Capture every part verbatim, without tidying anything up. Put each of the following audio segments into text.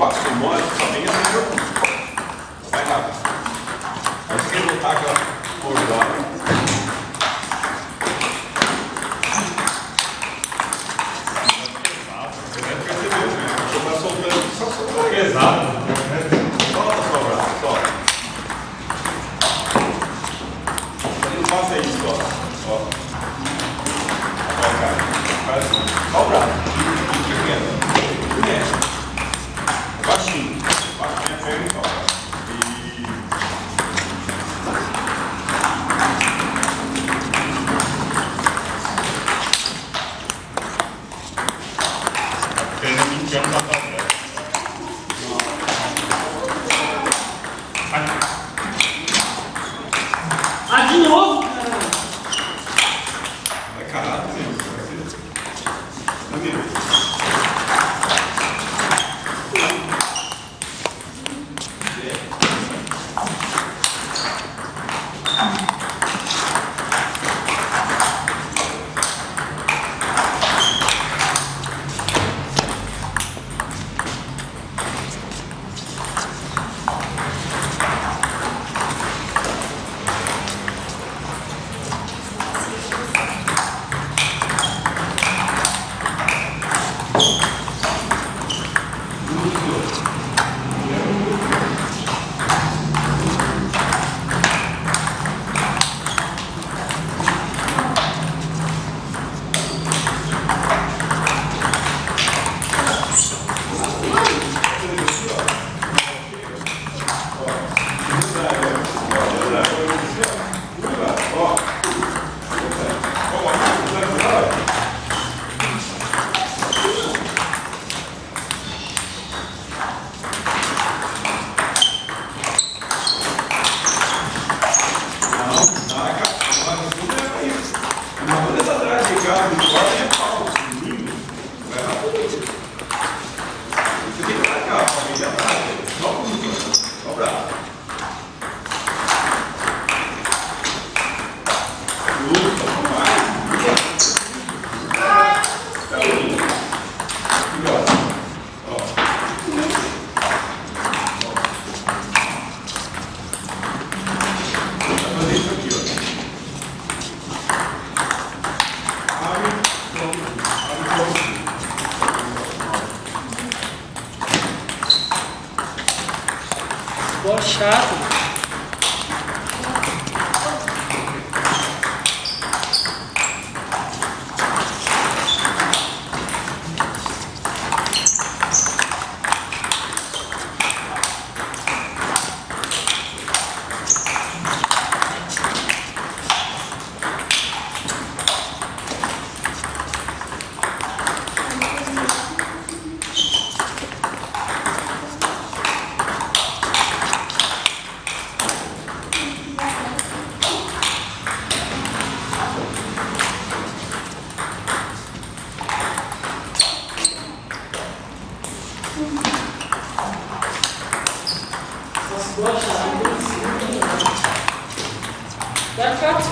passo mole, só tem a primeira música. Vai rápido. Aí você quer voltar aquela cordada. Você deve perceber, né? Você está soltando, só soltando pesado. Solta só o braço, solta. Não faça isso, ó. Ó. Ó, cara. Faz assim. Ó o braço. Pequeno. Pequeno. Baixinho. Baixinho a perna e solta. E... Tem um vinte anos atrás. Ah, de novo? Vai caralho mesmo. Vai mesmo. Boa, chato. Boa, chato. Vai ficar.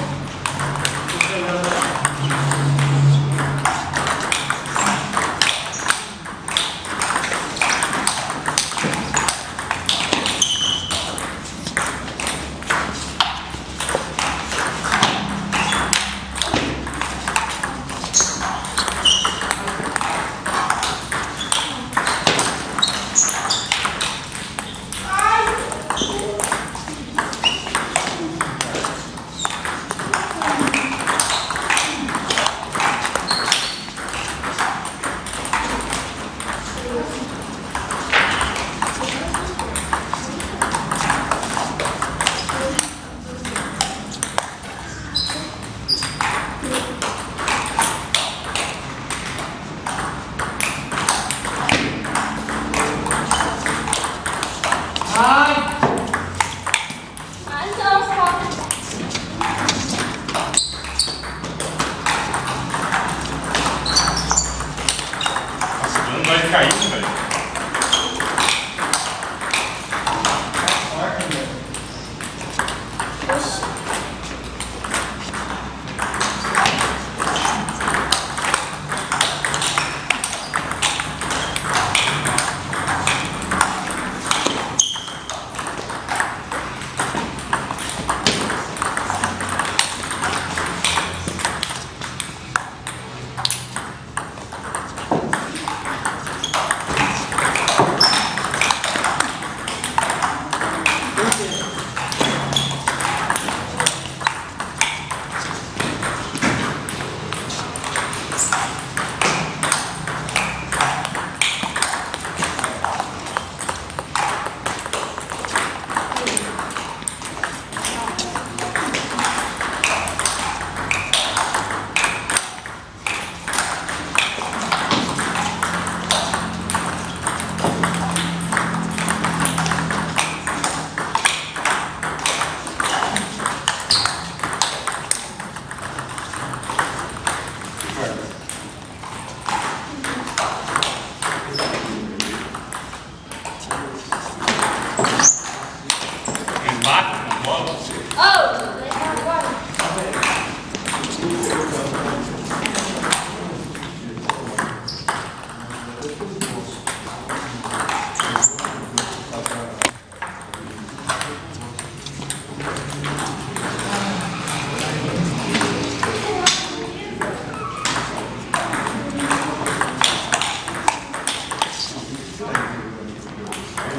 Ai! Ai, não, foca. Nossa, não vai cair, velho. Oxi.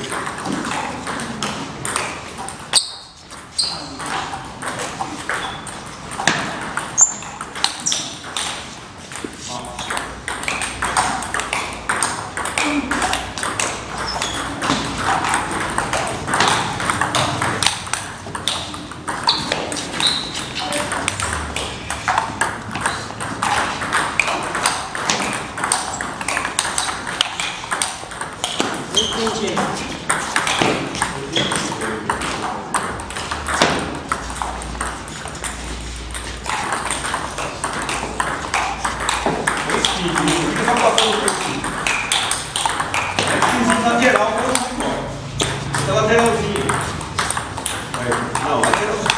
Entendi. Fica só passando por aqui. É quinze lateral para o cima. Essa lateralzinha. Não, lateralzinha.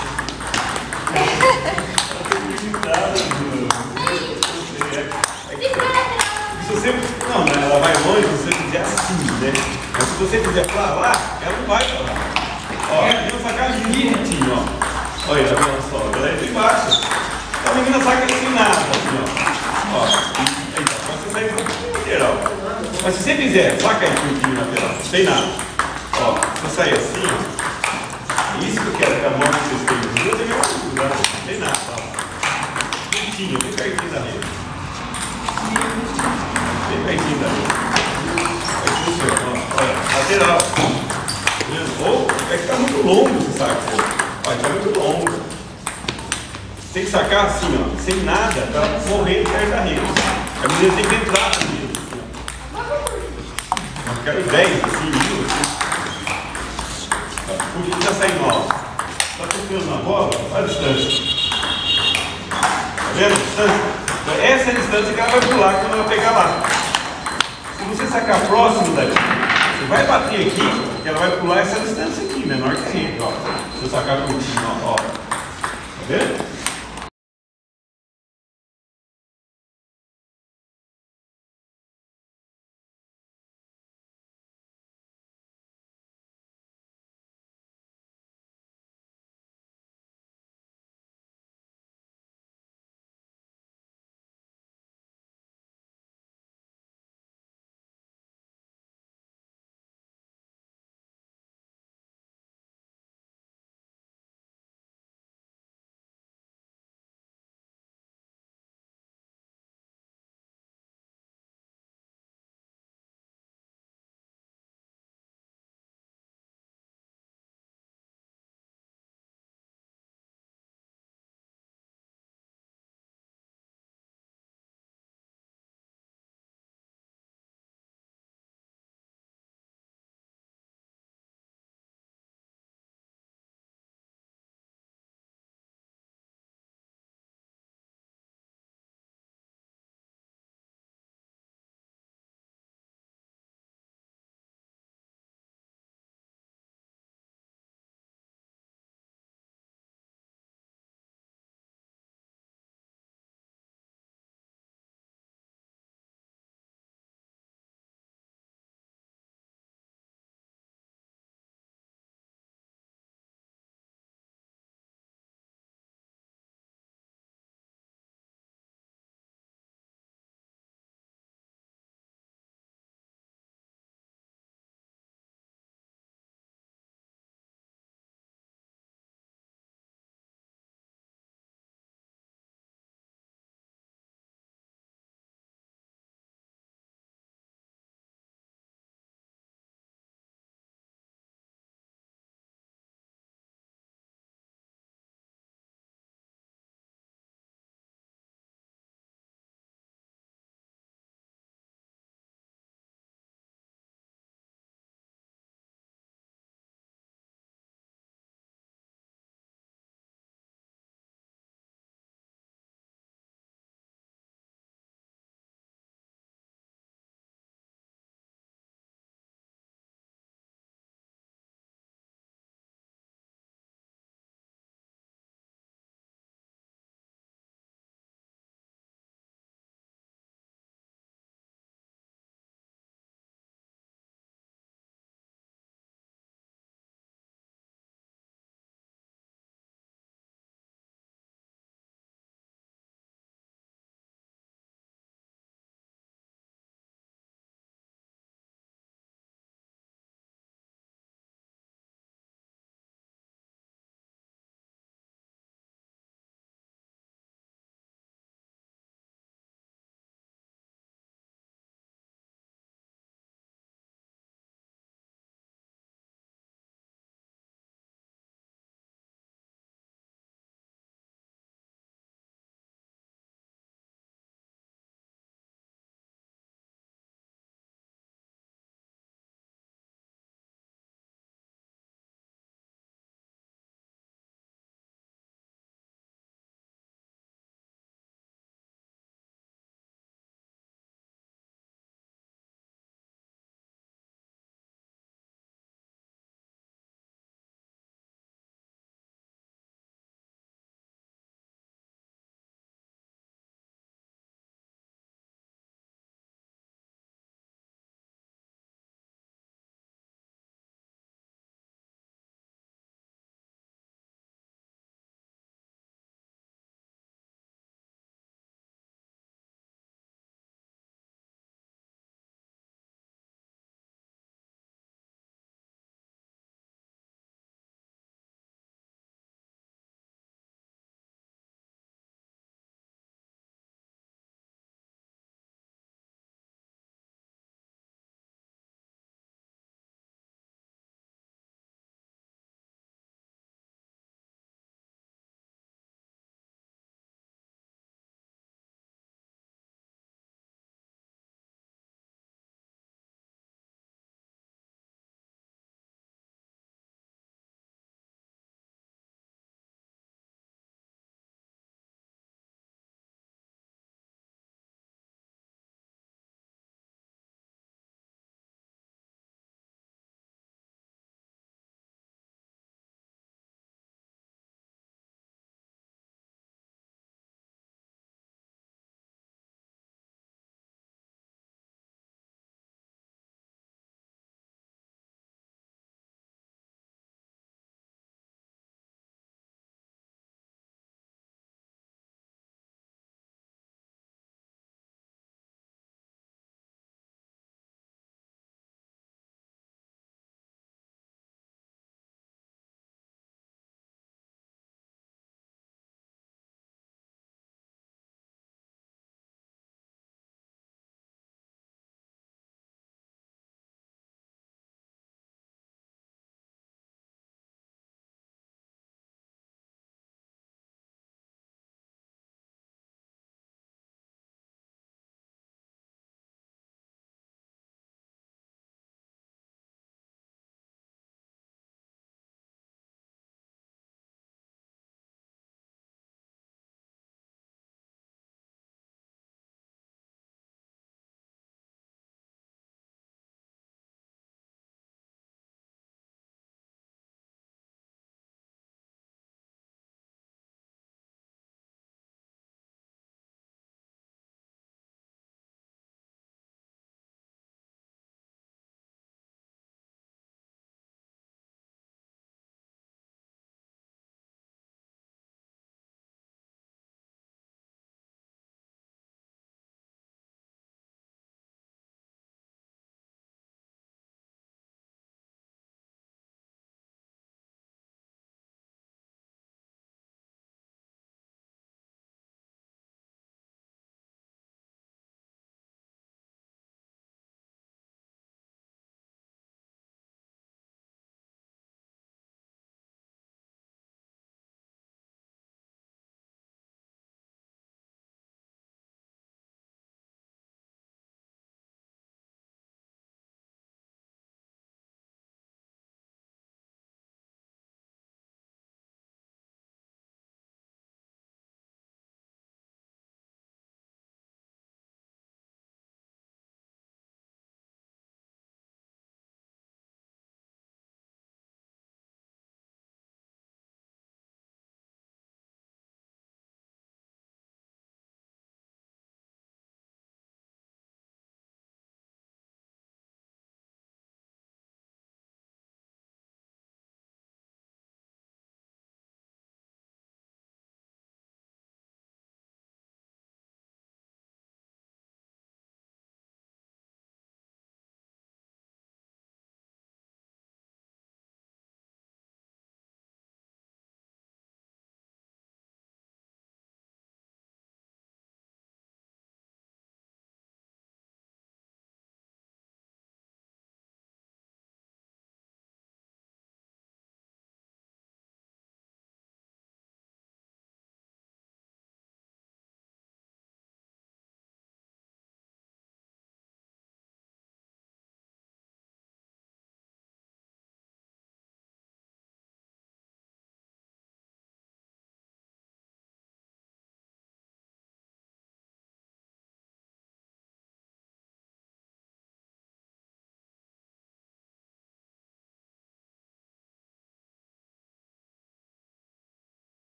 Se você. Não, mas ela vai longe se você fizer assim, né? Mas se você fizer pra lá, ela não vai pra lá. Ó, a menina saca direitinho, ó. Olha, já viu só? Ela é de baixo. Então a menina saca assim nada, assim, ó. Ó, aí, então, você sai um pouquinho lateral. Mas se você fizer, saca aí um pouquinho lateral, sem nada. Ó, você sai assim, ó. Isso que eu quero que a mão que vocês têm. Eu tenho uma altura, sem nada, ó. Juntinho, bem pertinho da rede. Bem pertinho da rede. Aí funciona, ó. Olha, lateral. Ou é que tá muito longo esse saco. Olha, tá muito longo. Tem que sacar assim, ó, sem nada, pra morrer perto da rede. A menina tem que entrar na rede. Assim, ó. Eu quero dez, assim, mil, assim. Porque tá saindo alto. Tá tocando na bola, olha a distância. Tá vendo a distância? Então, essa é a distância que ela vai pular quando ela pegar lá. Se você sacar próximo daqui, você vai bater aqui, que ela vai pular essa distância aqui, menor que a rede, ó. Se eu sacar curtinho, ó, ó. Tá vendo?